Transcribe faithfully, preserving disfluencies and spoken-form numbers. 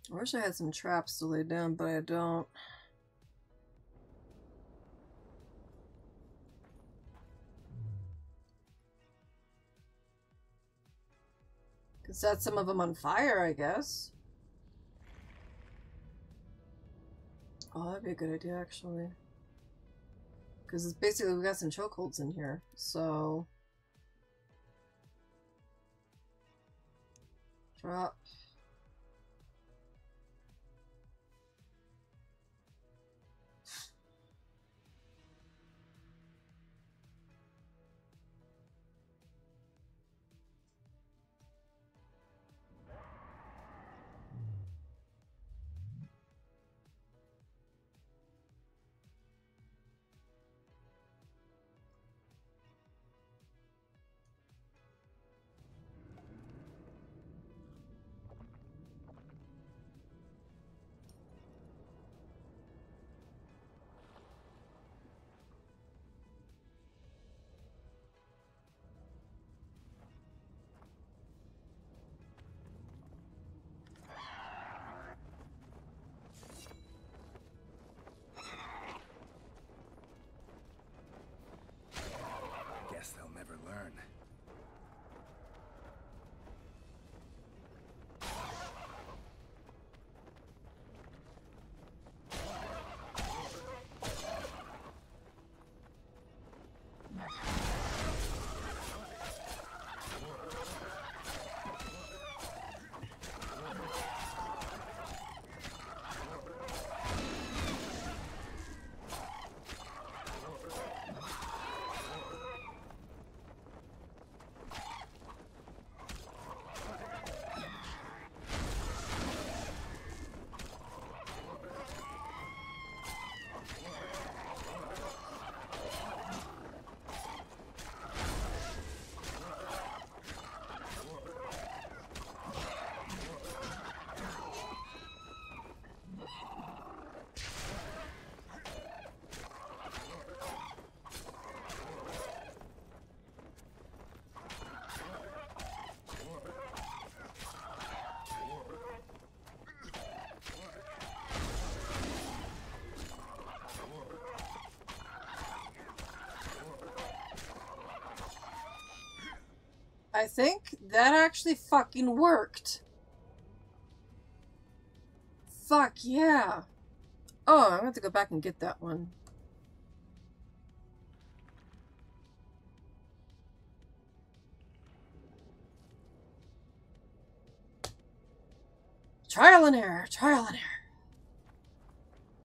I wish I had some traps to lay down, but I don't. Could set some of them on fire, I guess. Oh, that'd be a good idea, actually. Because it's basically, we got some chokeholds in here, so... Drop. Guess they'll never learn. I think that actually fucking worked. Fuck yeah. Oh, I'm gonna have to go back and get that one. Trial and error, trial and error.